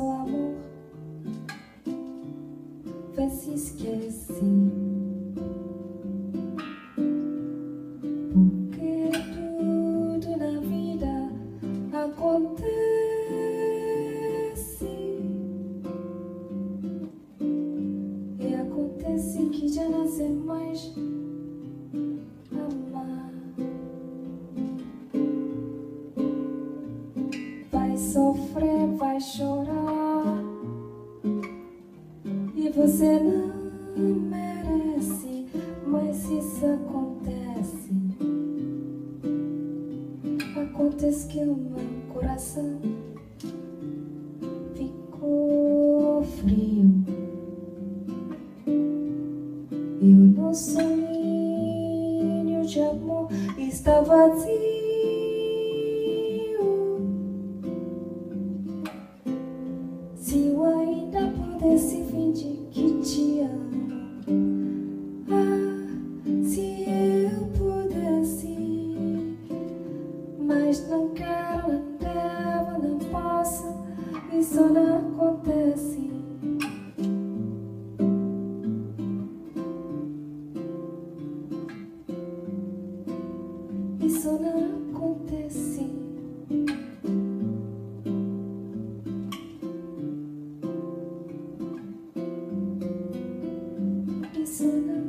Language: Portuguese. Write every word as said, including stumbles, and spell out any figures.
amor, vê se esquece. Porque tudo na vida acontece e acontece que já não sei mais amar. Vai sofrer, vai chorar e você não merece, mas isso acontece. Acontece que o meu coração ficou frio e o nosso ninho de amor está vazio. Se eu ainda pudesse fingir que te amo, ah, se eu pudesse, mas não quero, não devo, não posso, isso não acontece. Isso não acontece. Isso não